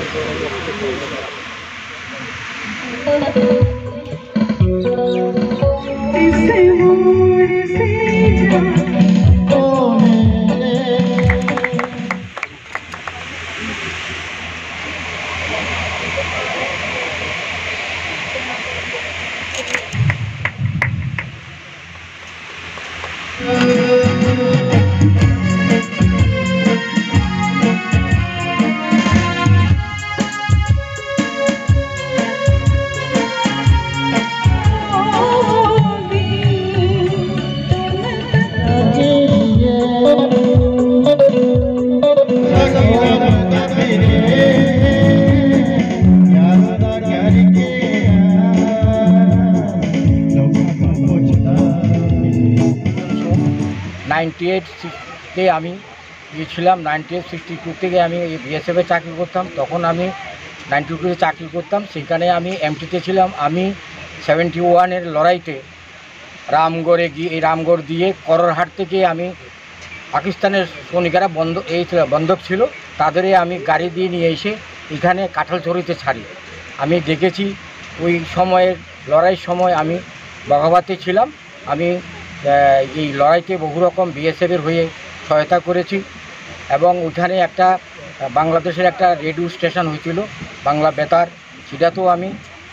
তে আমি গিয়েছিলাম। 1962 থেকে আমি বিএসএফে চাকরি করতাম। তখন আমি 92-তে চাকরি করতাম, সেখানে আমি এমটিতে ছিলাম। আমি 71-এর লড়াইতে রামগড়ে গিয়ে এই রামগড় দিয়ে কররহাট থেকে আমি পাকিস্তানের সৈনিকেরা বন্ধক ছিল, তাদেরই আমি গাড়ি দিয়ে নিয়ে এসে এখানে কাঁঠালছড়িতে ছাড়ি। আমি দেখেছি ওই সময়ের লড়াইয়ের সময় আমি বগাবাতে ছিলাম। আমি এই লড়াইতে বহু রকম বিএসএফের হয়ে সহায়তা করেছি এবং ওইখানে একটা বাংলাদেশের একটা রেডিও স্টেশন হয়েছিল বাংলা বেতার, সেটাতেও আমি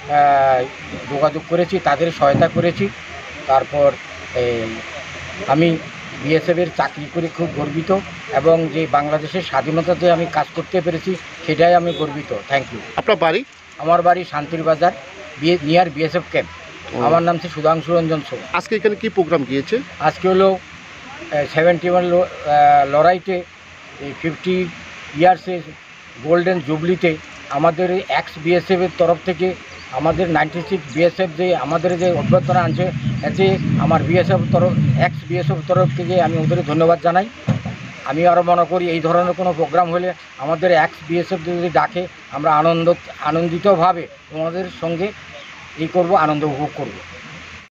যোগাযোগ করেছি, তাদের সহায়তা করেছি। তারপর আমি বিএসএফের চাকরি করে খুব গর্বিত এবং যে বাংলাদেশের স্বাধীনতাতে আমি কাজ করতে পেরেছি সেটাই আমি গর্বিত। Thank you. আপনার বাড়ি? আমার বাড়ি শান্তির বাজার, নিয়ার বিএসএফ ক্যাম্প। আমার নাম হচ্ছে সুধাংশু রঞ্জন সোম। আজকে এখানে কি প্রোগ্রাম গিয়েছে? আজকে হলো 71 লড়াইতে 50 ইয়ার্সের গোল্ডেন জুবলিতে আমাদের এক্স বিএসএফের তরফ থেকে আমাদের 96 বিএসএফ যে আমাদের যে অভ্যর্থনা আনছে, এতে আমার এক্স বিএসএফ তরফ থেকে আমি ওদের ধন্যবাদ জানাই। আমি আরও মনে করি এই ধরনের কোনো প্রোগ্রাম হলে আমাদের এক্স বিএসএফ যদি ডাকে আমরা আনন্দিতভাবে ওনাদের সঙ্গে আনন্দ উপভোগ করব।